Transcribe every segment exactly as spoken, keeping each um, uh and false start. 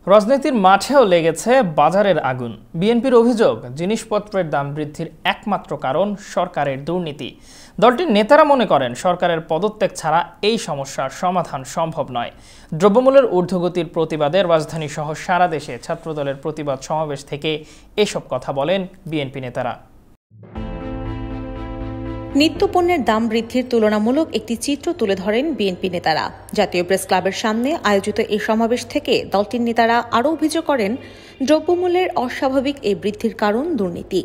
রাজনীতির মাঠেও লেগেছে বাজারের আগুন। বিএনপির অভিযোগ, জিনিসপত্রের দাম বৃদ্ধির একমাত্র কারণ সরকারের দুর্নীতি। দলটির নেতারা মনে করেন সরকারের পদত্যাগ ছাড়া এই সমস্যার সমাধান সম্ভব নয়। দ্রব্যমূল্যের ঊর্ধ্বগতির প্রতিবাদে রাজধানী সহ সারা দেশে ছাত্রদলের প্রতিবাদ সমাবেশ থেকে এসব কথা বলেন বিএনপি নেতারা। নিত্যপণ্যের দাম বৃদ্ধির তুলনামূলক একটি চিত্র তুলে ধরেন বিএনপি নেতারা। জাতীয় প্রেস ক্লাবের সামনে আয়োজিত এই সমাবেশ থেকে দলটির নেতারা আরও অভিযোগ করেন, দ্রব্যমূল্যের অস্বাভাবিক এই বৃদ্ধির কারণ দুর্নীতি।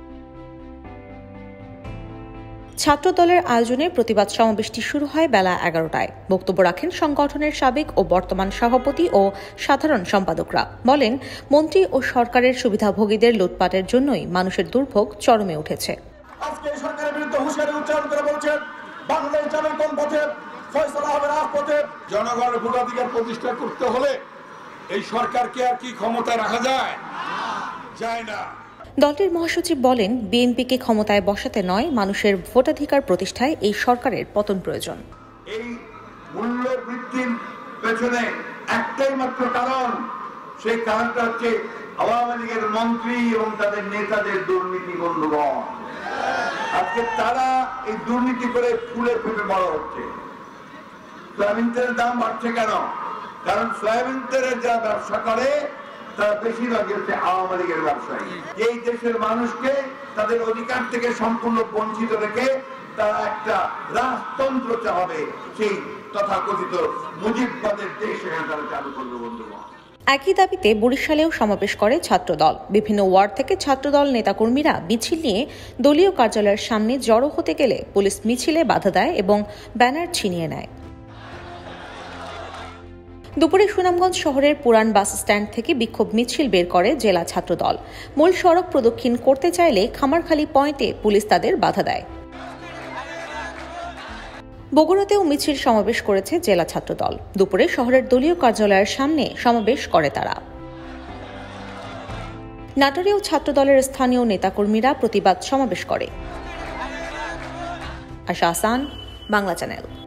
ছাত্রদলের আয়োজনে প্রতিবাদ সমাবেশটি শুরু হয় বেলা এগারোটায়। বক্তব্য রাখেন সংগঠনের সাবেক ও বর্তমান সভাপতি ও সাধারণ সম্পাদকরা। বলেন, মন্ত্রী ও সরকারের সুবিধাভোগীদের লুটপাটের জন্যই মানুষের দুর্ভোগ চরমে উঠেছে। আজকে সরকারের বিরুদ্ধে হুঁশিয়ারি উচ্চারণ করে বলছেন, বাংলায় যাবেন কোন পথে, ফয়সালা হবে রাজপথে। জনগণের ভোটাধিকার প্রতিষ্ঠা করতে হলে এই সরকারকে আর কি ক্ষমতায় রাখা যায়? যায় না। দলটির মহাসচিব বলেন, বিএনপিকে ক্ষমতায় বসাতে নয়, মানুষের ভোটাধিকার প্রতিষ্ঠায় এই সরকারের পতন প্রয়োজন। এই মূল্য বৃদ্ধির পেছনে একটাই মাত্র কারণ, সেই কারণটা হচ্ছে আওয়ামী লীগের মন্ত্রী এবং তাদের নেতাদের দুর্নীতি বন্ধুগণ। আজকে তারা এই দুর্নীতি করে ফুলে ফেপে বড় হচ্ছে। সয়াবিন তেলের দাম বাড়ছে কেন? কারণ সয়াবিন তেলের যারা ব্যবসা করে তারা বেশিরভাগ হচ্ছে আওয়ামী লীগের ব্যবসায়ী। এই দেশের মানুষকে তাদের অধিকার থেকে সম্পূর্ণ বঞ্চিত রেখে তারা একটা রাজতন্ত্র চালাবে, সেই তথাকথিত মুজিববাদের দেশ সেখানে তারা চালু করবে বন্ধুগণ। একই দাবিতে বরিশালেও সমাবেশ করে ছাত্রদল। বিভিন্ন ওয়ার্ড থেকে ছাত্রদল নেতাকর্মীরা মিছিল নিয়ে দলীয় কার্যালয়ের সামনে জড়ো হতে গেলে পুলিশ মিছিলে বাধা দেয় এবং ব্যানার ছিনিয়ে নেয়। দুপুরে সুনামগঞ্জ শহরের পুরান বাস স্ট্যান্ড থেকে বিক্ষোভ মিছিল বের করে জেলা ছাত্রদল। মূল সড়ক প্রদক্ষিণ করতে চাইলে খামারখালী পয়েন্টে পুলিশ তাদের বাধা দেয়। বগুড়াতেও মিছিল সমাবেশ করেছে জেলা ছাত্রদল। দুপুরে শহরের দলীয় কার্যালয়ের সামনে সমাবেশ করে তারা। নাটোরেও ছাত্রদলের স্থানীয় নেতাকর্মীরা প্রতিবাদ সমাবেশ করে। আশা আসান, বাংলা চ্যানেল।